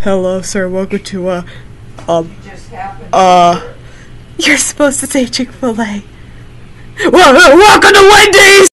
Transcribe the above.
Hello, sir. Welcome to, you're supposed to say Chick-fil-A. Welcome to Wendys!